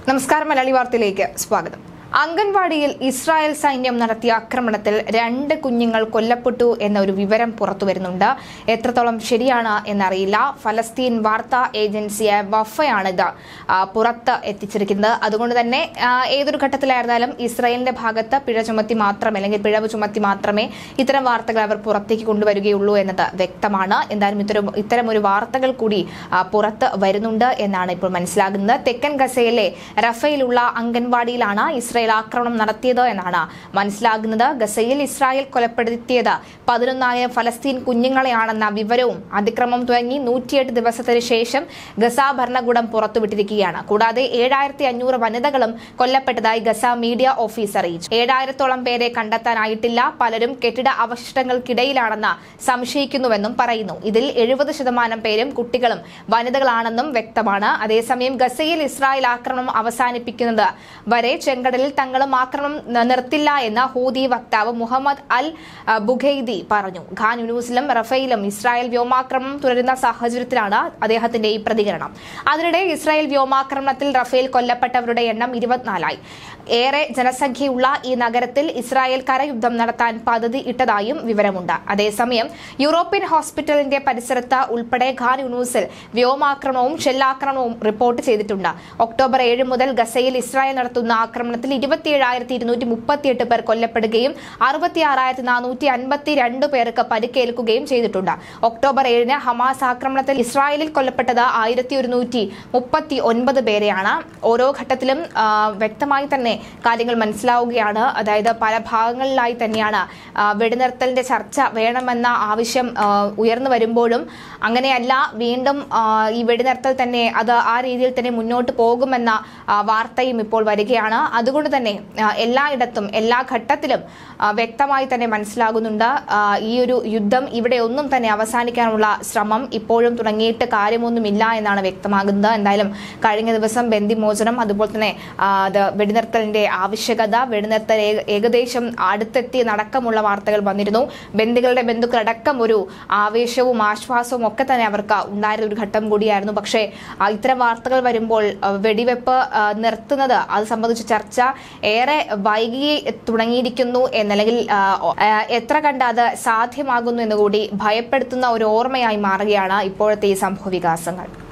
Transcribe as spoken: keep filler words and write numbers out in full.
നമസ്കാരം. മലയാളി വാർത്തയിലേക്ക് സ്വാഗതം. അംഗൻവാടിയിൽ ഇസ്രായേൽ സൈന്യം നടത്തിയ ആക്രമണത്തിൽ രണ്ട് കുഞ്ഞുങ്ങൾ കൊല്ലപ്പെട്ടു എന്ന ഒരു വിവരം പുറത്തുവരുന്നുണ്ട്. എത്രത്തോളം ശരിയാണ് എന്നറിയില്ല. ഫലസ്തീൻ വാർത്താ ഏജൻസിയായ വഫയാണ് ഇത് പുറത്ത് എത്തിച്ചിരിക്കുന്നത്. അതുകൊണ്ട് തന്നെ ഏതൊരു ഘട്ടത്തിലായിരുന്നാലും ഇസ്രായേലിന്റെ ഭാഗത്ത് പിഴ ചുമത്തി മാത്രമേ അല്ലെങ്കിൽ പിഴവ് ചുമത്തി മാത്രമേ ഇത്തരം വാർത്തകൾ അവർ പുറത്തേക്ക് കൊണ്ടുവരികയുള്ളൂ എന്നത് വ്യക്തമാണ്. എന്തായാലും ഇത്തരം ഇത്തരം ഒരു വാർത്തകൾ കൂടി പുറത്ത് വരുന്നുണ്ട് എന്നാണ് ഇപ്പോൾ മനസ്സിലാകുന്നത്. തെക്കൻ ഗസയിലെ റഫയിലുള്ള അംഗൻവാടിയിലാണ് ഇസ്രായേൽ ആക്രമണം നടത്തിയത് എന്നാണ് മനസ്സിലാകുന്നത്. ഗസയിൽ ഇസ്രായേൽ കൊലപ്പെടുത്തിയത് പതിനൊന്നായിരം ഫലസ്തീൻ കുഞ്ഞുങ്ങളെയാണെന്ന വിവരവും അതിക്രമം തുടങ്ങി നൂറ്റിയെട്ട് ദിവസത്തിന് ശേഷം ഗസ ഭരണകൂടം പുറത്തുവിട്ടിരിക്കുകയാണ്. കൂടാതെ ഏഴായിരത്തി അഞ്ഞൂറ് വനിതകളും കൊല്ലപ്പെട്ടതായി ഗസ മീഡിയ ഓഫീസ് അറിയിച്ചു. ഏഴായിരത്തോളം പേരെ കണ്ടെത്താനായിട്ടില്ല. പലരും കെട്ടിട അവശിഷ്ടങ്ങൾക്കിടയിലാണെന്ന് സംശയിക്കുന്നുവെന്നും പറയുന്നു. ഇതിൽ എഴുപത് ശതമാനം പേരും കുട്ടികളും വനിതകളാണെന്നും വ്യക്തമാണ്. അതേസമയം ഗസയിൽ ഇസ്രായേൽ ആക്രമണം അവസാനിപ്പിക്കുന്നത് വരെ ചെങ്കടലിൽ തങ്ങളും ആക്രമണം നിർത്തില്ല എന്ന് ഹൂതി വക്താവ് മുഹമ്മദ് അൽ ബുഖൈദി പറഞ്ഞു. ഖാൻ യൂനൂസിലും റഫയിലും ഇസ്രായേൽ വ്യോമാക്രമണം തുടരുന്ന സാഹചര്യത്തിലാണ് അദ്ദേഹത്തിന്റെ ഈ പ്രതികരണം. അതിനിടെ ഇസ്രായേൽ വ്യോമാക്രമണത്തിൽ റഫേൽ കൊല്ലപ്പെട്ടവരുടെ എണ്ണം ഇരുപത്തിനാലായി. ഏറെ ജനസംഖ്യയുള്ള ഈ നഗരത്തിൽ ഇസ്രായേൽ കരയുദ്ധം നടത്താൻ പദ്ധതി ഇട്ടതായും വിവരമുണ്ട്. അതേസമയം യൂറോപ്യൻ ഹോസ്പിറ്റലിന്റെ പരിസരത്ത് ഉൾപ്പെടെ ഖാൻ യൂനൂസിൽ വ്യോമാക്രമണവും ഷെല്ലാക്രമണവും റിപ്പോർട്ട് ചെയ്തിട്ടുണ്ട്. ഒക്ടോബർ ഏഴ് മുതൽ ഗസയിൽ ഇസ്രായേൽ നടത്തുന്ന ആക്രമണത്തിൽ ഇരുപത്തിയേഴായിരത്തി ഇരുന്നൂറ്റി മുപ്പത്തിയെട്ട് പേർ കൊല്ലപ്പെടുകയും അറുപത്തി ആറായിരത്തി നാനൂറ്റി അൻപത്തി രണ്ട് പേർക്ക് പരിക്കേൽക്കുകയും ചെയ്തിട്ടുണ്ട്. ഒക്ടോബർ ഏഴിന് ഹമാസ് ആക്രമണത്തിൽ ഇസ്രായേലിൽ കൊല്ലപ്പെട്ടത് ആയിരത്തി ഒരുന്നൂറ്റി മുപ്പത്തി ഒൻപത് പേരെയാണ്. ഓരോ ഘട്ടത്തിലും വ്യക്തമായി തന്നെ കാര്യങ്ങൾ മനസ്സിലാവുകയാണ്. അതായത് പല ഭാഗങ്ങളിലായി തന്നെയാണ് വെടിനിർത്തലിന്റെ ചർച്ച വേണമെന്ന ആവശ്യം ഉയർന്നു വരുമ്പോഴും അങ്ങനെയല്ല, വീണ്ടും ഈ വെടിനിർത്തൽ തന്നെ അത് ആ രീതിയിൽ തന്നെ മുന്നോട്ട് പോകുമെന്ന വാർത്തയും ഇപ്പോൾ വരികയാണ്. അതുകൊണ്ട് തന്നെ എല്ലായിടത്തും എല്ലാ ഘട്ടത്തിലും വ്യക്തമായി തന്നെ മനസ്സിലാകുന്നുണ്ട് ഈ ഒരു യുദ്ധം ഇവിടെ ഒന്നും തന്നെ അവസാനിക്കാനുള്ള ശ്രമം ഇപ്പോഴും തുടങ്ങിയിട്ട് കാര്യമൊന്നുമില്ല എന്നാണ് വ്യക്തമാകുന്നത്. എന്തായാലും കഴിഞ്ഞ ദിവസം ബന്ദിമോചനം, അതുപോലെ തന്നെ അത് വെടിനിർത്തലിന്റെ ആവശ്യകത, വെടിനിർത്തൽ ഏകദേശം അടുത്തെത്തി നടക്കമുള്ള വാർത്തകൾ വന്നിരുന്നു. ബന്ദികളുടെ ബന്ധുക്കളടക്കം ഒരു ആവേശവും ആശ്വാസവും ഒക്കെ തന്നെ അവർക്ക് ഉണ്ടായിരുന്ന ഒരു ഘട്ടം കൂടിയായിരുന്നു. പക്ഷേ ഇത്തരം വാർത്തകൾ വരുമ്പോൾ വെടിവെപ്പ് നിർത്തുന്നത് അത് സംബന്ധിച്ച ചർച്ച ഏറെ വൈകി തുടങ്ങിയിരിക്കുന്നു എന്നല്ലെങ്കിൽ എത്ര കണ്ട് അത് സാധ്യമാകുന്നു എന്നുകൂടി ഭയപ്പെടുത്തുന്ന ഒരു ഓർമ്മയായി മാറുകയാണ് ഇപ്പോഴത്തെ ഈ സംഭവ വികാസങ്ങൾ.